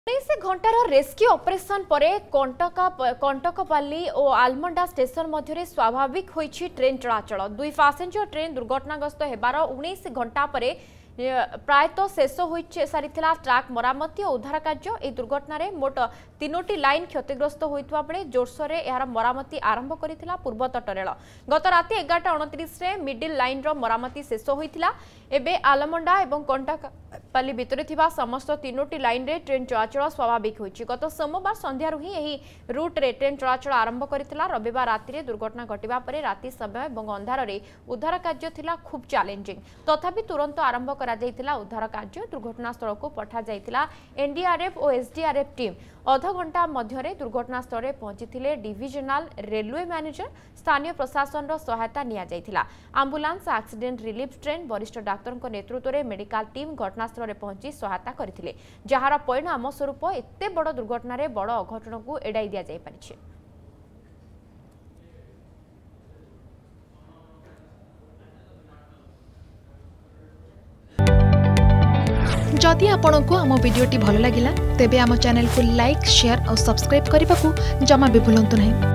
उन्नीस घंटार rescue operation पर कंटकपाली और आलमंडा स्टेशन मध्य स्वाभाविक होइछि ट्रेन चलाचल। दुई पैसेंजर ट्रेन दुर्घटनाग्रस्त हेबार 19 घंटा पर प्रायतः शेष हो सारी ट्राक मरामती और उद्धार कार्य। यह दुर्घटन मोट 3टी लाइन क्षतिग्रस्त होता बेले जोरसोर यार मरामती आरंभ करथिला पूर्वतट रेल। गत राति 11:29 रे मिडिल लाइन रो मरामती शेष होइथिला। एबे आलमंडा एवं कंटकपाली भितरे थिबा समस्त 3टी लाइन रे ट्रेन चलाचल स्वाभाविक होइछि। गत सोमवार संध्यारू ही एही रूट रे ट्रेन चलाचल आरंभ करथिला। रविवार राति रे दुर्घटना घटिबा परे राति समय एवं अंधार रे उद्धार कार्य थिला खूब चैलेंजिंग। तथापि तुरंत आरंभ करा जायतिला उद्धार कार्य। दुर्घटना स्थल को पठा जायतिला एनडीआरएफ और एसडीआरएफ टीम। अध घंटा मध्य दुर्घटना स्थल में पहुंची डिविजनल रेलवे मैनेजर। स्थानीय प्रशासन सहायता निया जायतिला। एम्बुलेंस एक्सीडेंट रिलीफ ट्रेन वरिष्ठ डाक्तर नेतृत्व में मेडिकल टीम घटनास्थल में पहुंची सहायता करथिले। जार परिणाम स्वरूप एते बड़ दुर्घटना रे बड़ अघटन को एड़ाई दिया जाय पारिछि। जदि आपंक आम भिडी भल लगा तेब आम चैनल को लाइक शेयर और सब्सक्राइब करने को जमा भी भूलु नहीं।